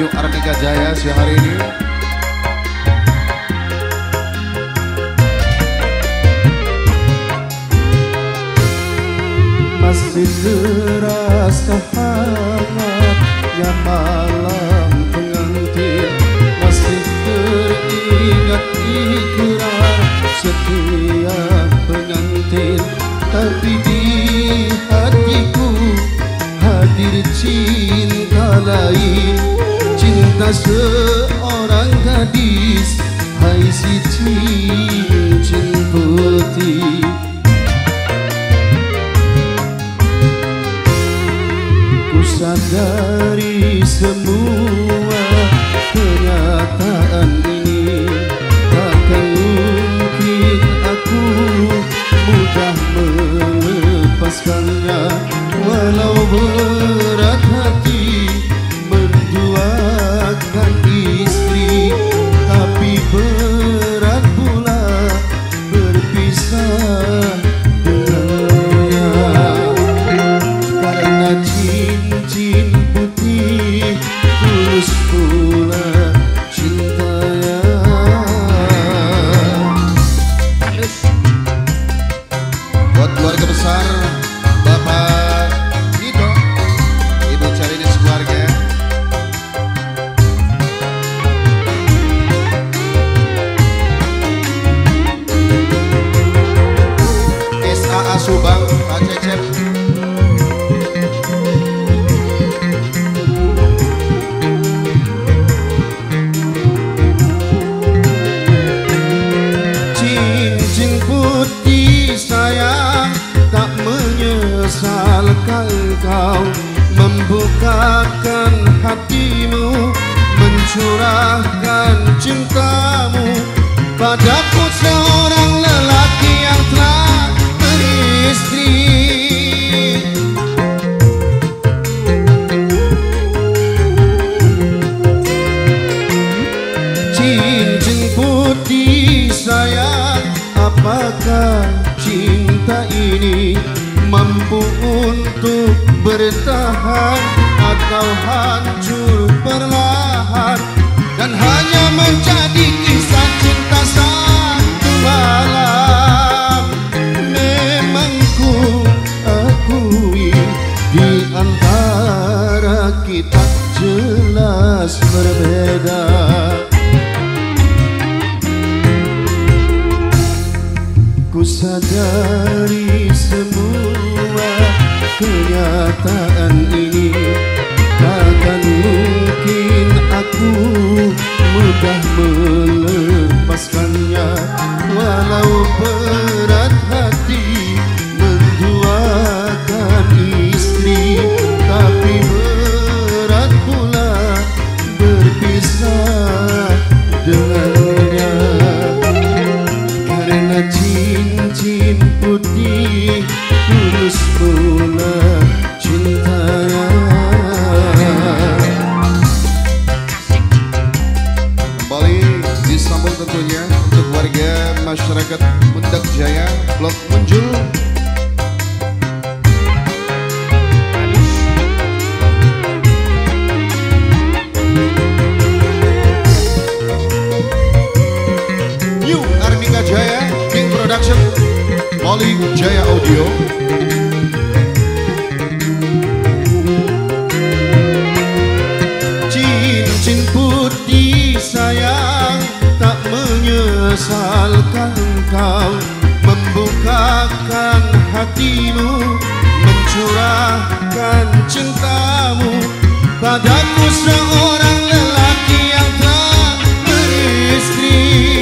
New Arnika Jaya siang hari ini. Masih terasa hangat ya malam pengantin, masih teringat ikrar setiap pengantin. Tapi di hatiku hadir cinta lain, cinta seorang gadis, hai si cincin putih. Ku sadari semua kenyataan ini, takkan mungkin aku mudah melepaskannya. Walau berat hati menduakan istri, tapi berat pula berpisah dengannya. Karena cincin putih tulus pula cintanya. Buat keluarga besar Bapak Nito, Ibu Carinis keluarga, SAA Subang, Pak Cecep. Cincin putih sayang, tak menyesalkan kau membukakan hatimu, mencurahkan cintamu padaku, seorang lelaki yang telah beristri. Cincin putih sayang, apakah cinta ini mampu untuk bertahan atau hancur perlahan, dan hanya menjadi kisah cinta satu malam? Memang ku akui di antara kita jelas berbeda. Ku sadari semua kenyataan ini, takkan mungkin aku mudah melepaskannya. Walau berat hati menduakan istri, tapi berat pula berpisah dengannya. Karena cincin putih tulus pula cintanya. Kembali disambung tentunya untuk warga masyarakat Pundak Jaya, Blok Munjul. New Arnika Jaya, King Production, Molly Jaya Audio. Cincin putih sayang, tak menyesalkan kau membukakan hatimu, mencurahkan cintamu padaku, seorang lelaki yang telah beristri.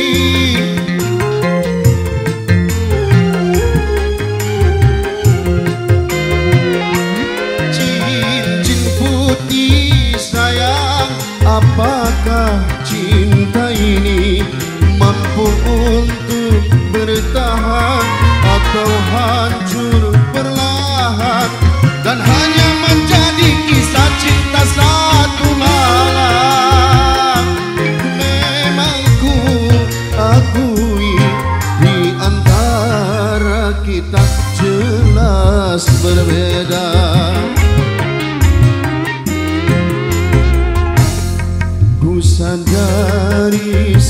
Cincin putih sayang, apakah cinta ini mampu untuk bertahan atau hancur perlahan, dan hanya menjadi kisah cinta satu malam? Memang ku akui di antara kita jelas berbeda.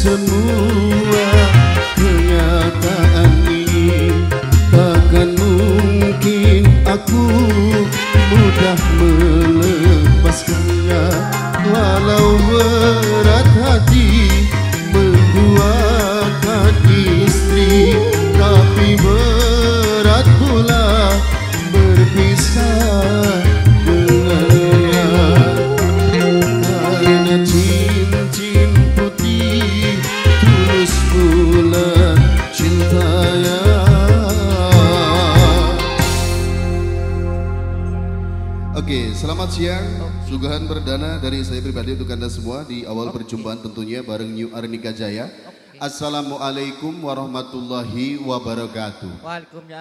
semua kenyataan ini takkan mungkin aku mudah melepaskannya. Walau berat hati menduakan istri, tapi berat pula berpisah dengannya. Karena cincin putih tulus pula cintanya. Oke, selamat siang. Suguhan perdana dari saya pribadi untuk Anda semua di awal perjumpaan tentunya bareng New Arnika Jaya. Assalamualaikum warahmatullahi wabarakatuh. Waalaikumsalam.